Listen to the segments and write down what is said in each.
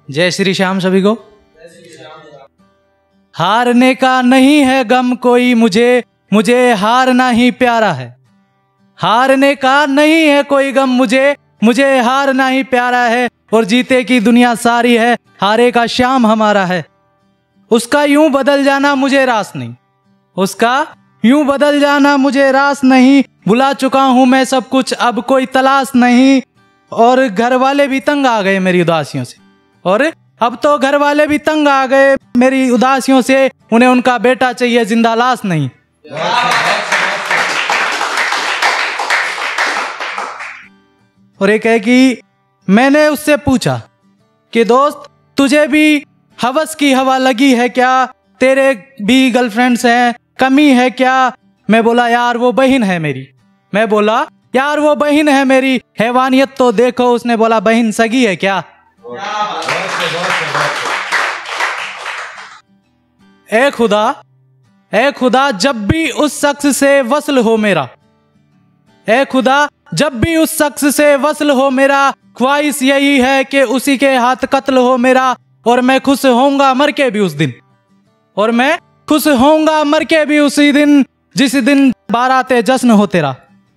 जय श्री श्याम सभी को। हारने का नहीं है गम कोई मुझे, मुझे हारना ही प्यारा है। हारने का नहीं है कोई गम मुझे, मुझे हारना ही प्यारा है। और जीते की दुनिया सारी है, हारे का श्याम हमारा है। उसका यूं बदल जाना मुझे रास नहीं, उसका यूं बदल जाना मुझे रास नहीं। भुला चुका हूं मैं सब कुछ, अब कोई तलाश नहीं। और घर वाले भी तंग आ गए मेरी उदासियों से, और अब तो घर वाले भी तंग आ गए मेरी उदासियों से। उन्हें उनका बेटा चाहिए, जिंदा लाश नहीं। और एक है कि मैंने उससे पूछा कि दोस्त तुझे भी हवस की हवा लगी है क्या, तेरे भी गर्लफ्रेंड्स हैं, कमी है क्या। मैं बोला यार वो बहन है मेरी, मैं बोला यार वो बहन है मेरी, हैवानियत तो देखो। उसने बोला बहन सगी है क्या। ए खुदा जब भी उस शख्स से वस्ल हो मेरा, ए खुदा जब भी उस शख्स से वस्ल हो मेरा, ख्वाहिश यही है कि उसी के हाथ कत्ल हो मेरा। और मैं खुश होऊंगा मर के भी उस दिन, और मैं खुश होऊंगा मर के भी उसी दिन, जिस दिन बाराते जश्न हो तेरा।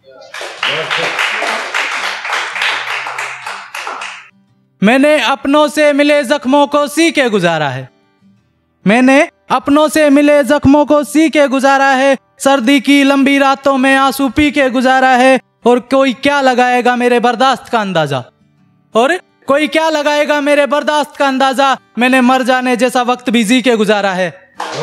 मैंने अपनों से मिले जख्मों को सी के गुजारा है, मैंने अपनों से मिले जख्मों को सी के गुजारा है। सर्दी की लंबी रातों में आंसू पी के गुजारा है। और कोई क्या लगाएगा मेरे बर्दाश्त का अंदाजा, और कोई क्या लगाएगा मेरे बर्दाश्त का अंदाजा। मैंने मर जाने जैसा वक्त भी जी के गुजारा है।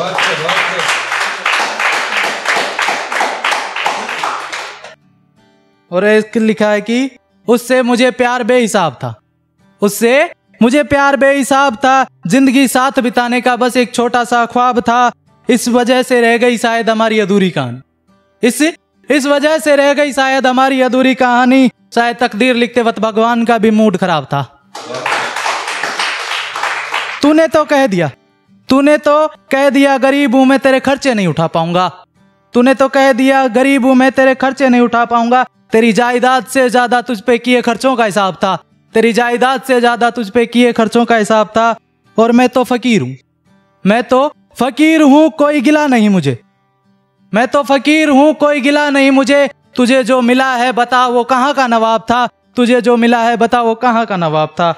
और एक लिखा है कि उससे मुझे प्यार बेहिसाब था, उससे मुझे प्यार बेहिसाब था। जिंदगी साथ बिताने का बस एक छोटा सा ख्वाब था। इस वजह से रह गई शायद हमारी अधूरी कहानी, इस वजह से रह गई शायद हमारी अधूरी कहानी। शायद तकदीर लिखते वक्त भगवान का भी मूड खराब था। तूने तो कह दिया गरीब हूं मैं तेरे खर्चे नहीं उठा पाऊंगा, तूने तो कह दिया गरीब हूं मैं तेरे खर्चे नहीं उठा पाऊंगा। तेरी जायदाद से ज्यादा तुझ पे किए खर्चों का हिसाब था, तेरी जायदाद से ज्यादा तुझ पे किए खर्चों का हिसाब था। और मैं तो फकीर हूं, मैं तो फकीर हूं कोई गिला नहीं मुझे, मैं तो फकीर हूं कोई गिला नहीं मुझे। तुझे जो मिला है बता वो कहां का नवाब था, तुझे जो मिला है बता वो कहां का नवाब था।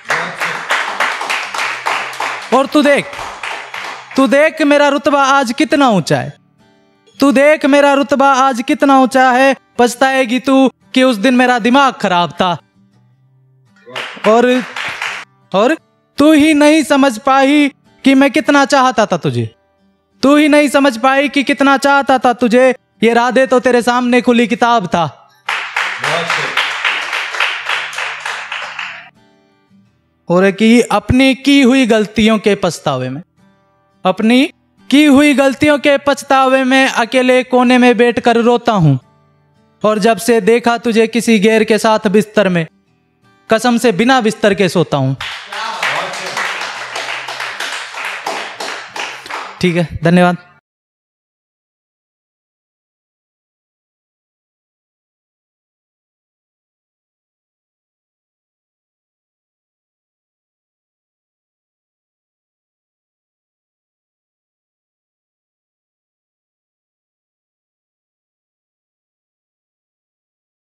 और तू देख मेरा रुतबा आज कितना ऊंचा है, तू देख मेरा रुतबा आज कितना ऊंचा है। पछताएगी तू कि उस दिन मेरा दिमाग खराब था। और तू ही नहीं समझ पाई कि मैं कितना चाहता था तुझे, तू ही नहीं समझ पाई कि कितना चाहता था तुझे। ये राधे तो तेरे सामने खुली किताब था। और कि अपनी की हुई गलतियों के पछतावे में, अपनी की हुई गलतियों के पछतावे में अकेले कोने में बैठकर रोता हूं। और जब से देखा तुझे किसी गैर के साथ बिस्तर में, कसम से बिना बिस्तर के सोता हूं। ठीक है, धन्यवाद।